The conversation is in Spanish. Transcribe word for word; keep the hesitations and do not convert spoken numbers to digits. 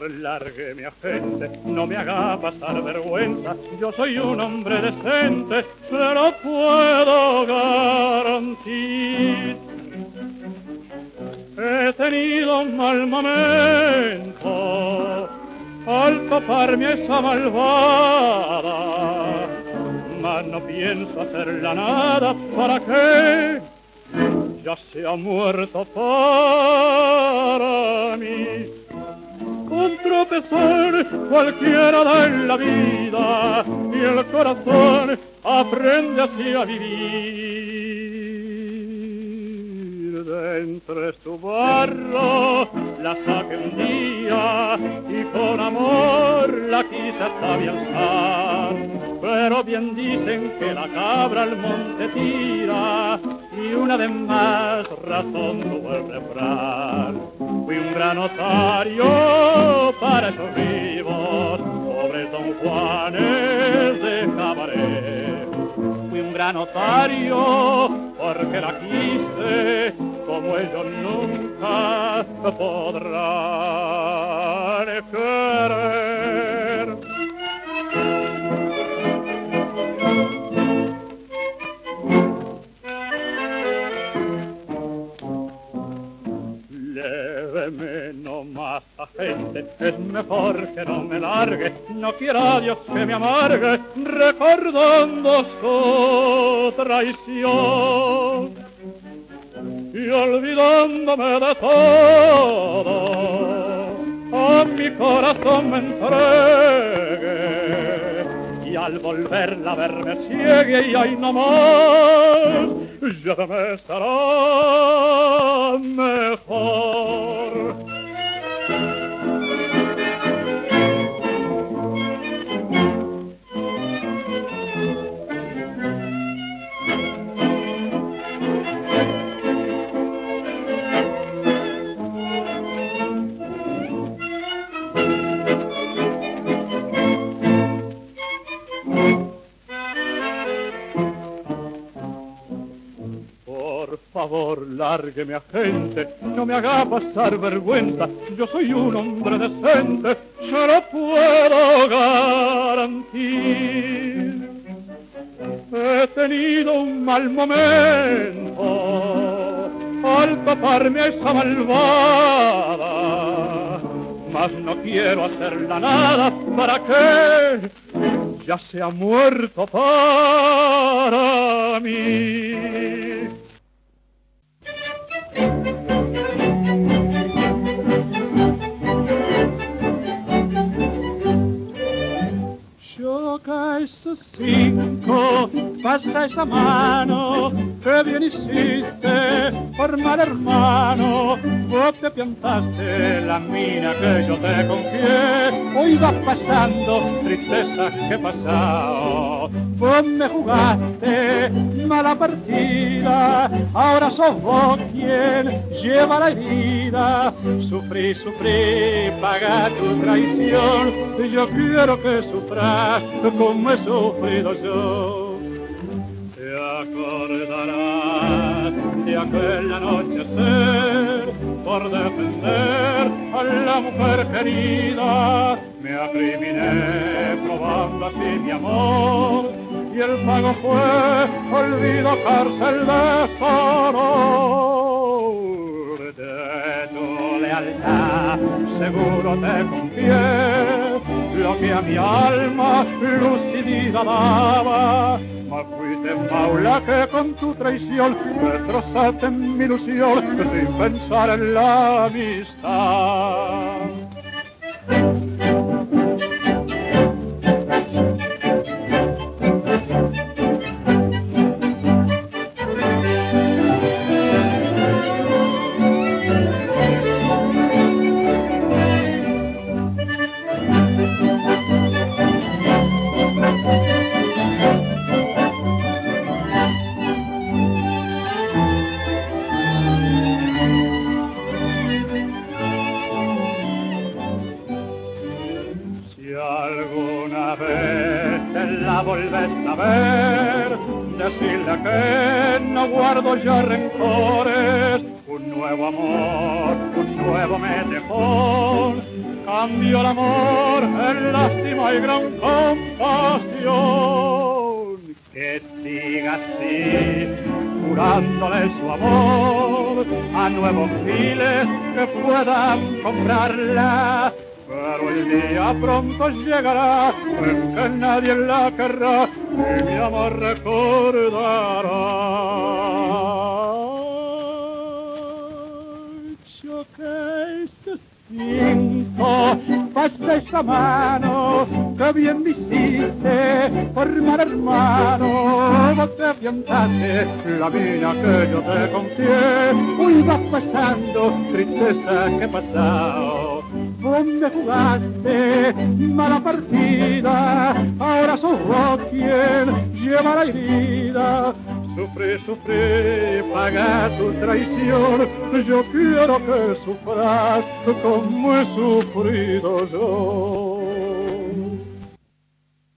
favor, lárgueme, agente, no me haga pasar vergüenza. Yo soy un hombre decente, se lo puedo garantizar. He tenido un mal momento al toparme a esa malvada, mas no pienso hacerla nada. ¿Para qué? Ya se ha muerto para mí. Un tropezón cualquiera da en la vida y el corazón aprende así a vivir. De entre su barro la saqué un día y con amor la quise hasta alzar. Pero bien dicen que la cabra al monte tira y una de más razón tuvo el refrán. Fui un gran otario para esos vivos, pobres don Juanes de cabaret. Fui un gran otario porque la quise como ellos nunca podrán querer. Léveme no más, agente, es mejor que no me largue. No quiera Dios que me amargue recordando su traición y olvidándome de todo, a mi corazón me entregue y al volverla a verme ciegue y ay no más, ya me será mejor. Por favor, lárgueme, agente, no me haga pasar vergüenza. Yo soy un hombre decente, se lo puedo garantizar. He tenido un mal momento al taparme a esa malvada, mas no quiero hacerla nada. ¿Para qué? Ya se ha muerto para mí. Choca esos cinco, pasa esa mano, que bien hiciste por mal hermano. Vos te piantaste la mina que yo te confié, hoy vas pasando tristezas que he pasado. Vos me jugaste mala partida, ahora sos vos quien lleva la herida. Sufrí, sufrí, paga tu traición, yo quiero que sufras como he sufrido yo. Te acordarás de aquel anochecer, por defender a la mujer querida, me acriminé probando así mi amor, y el pago fue olvido, cárcel, deshonor. De tu lealtad seguro te confié lo que a mi alma lucidida daba, mas fuiste maula que con tu traición destrozaste mi ilusión sin pensar en la amistad. Volves a ver, decirle que no guardo ya rencores, un nuevo amor, un nuevo me dejó, cambió el amor en lástima y gran compasión. Que siga así, jurándole su amor a nuevos giles que puedan comprarla. Pero el día pronto llegará en que nadie la querrá y mi amor recordará. Yo que se siento, pasa esa mano que bien me hiciste formar hermano. Vos te afianzaste la mina que yo te confié. Hoy vas pasando tristeza que he pasado. Vos me jugaste mala partida, ahora sos vos quien lleva la herida. Sufrí, sufrí, paga tu traición, yo quiero que sufras como he sufrido yo.